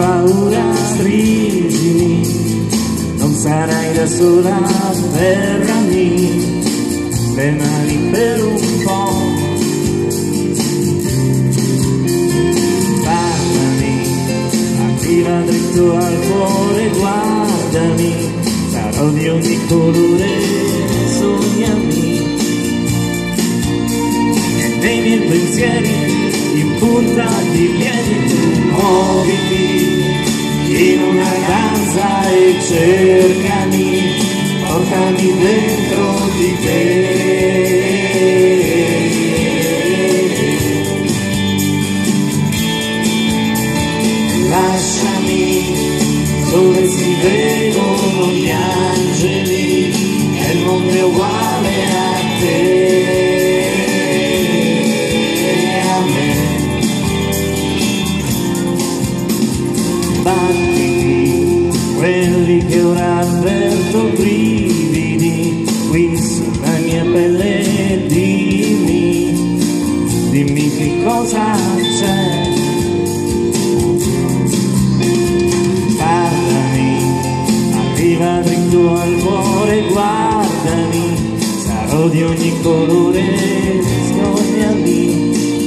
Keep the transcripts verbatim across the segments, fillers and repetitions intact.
paura, stringimi, non sarai da sola, fermami le mani per un po'. Parlami, arriva dritto al cuore, guardami, sarò di ogni colore, sognami. E nei miei pensieri, in punta di piedi, tu muoviti in una danza e cercami, portami dentro di te. Lasciami dove si vedono gli angeli, e il mondo è uguale a te. Battiti, quelli che ora avverto brividi qui sulla mia pelle, dimmi, dimmi che cosa c'è. Parlami, arriva dritto al cuore, guardami, sarò di ogni colore, sognami.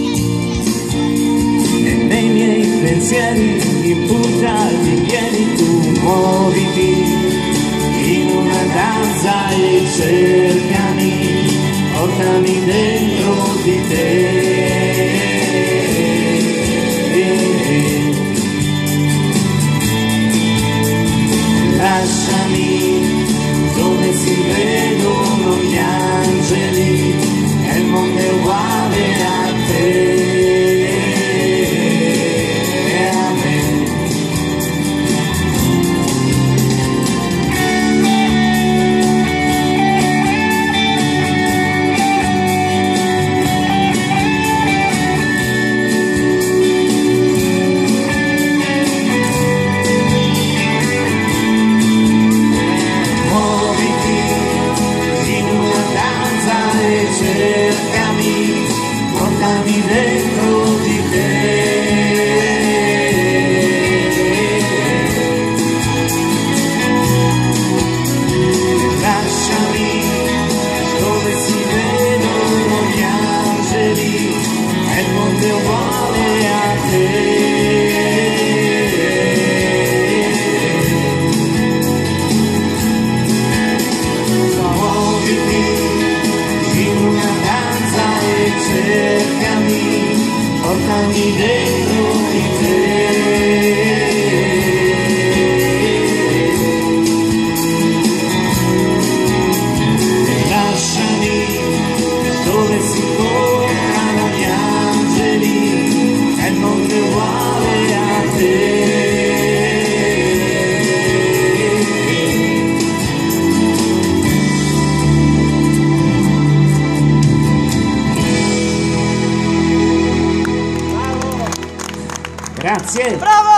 E nei miei pensieri, in punta di piedi, tu muoviti in una danza e cercami, portami dentro di te. Lasciami dove si vedono gli angeli, e il mondo è uguale a te. Cercami, portami dentro di te. Lasciami dove si vedono gli angeli, e il mondo è uguale a te. Cercami, portami dentro di te. E lasciami dove si incontrano gli angeli, e il mondo è uguale a te. Grazie! Bravo!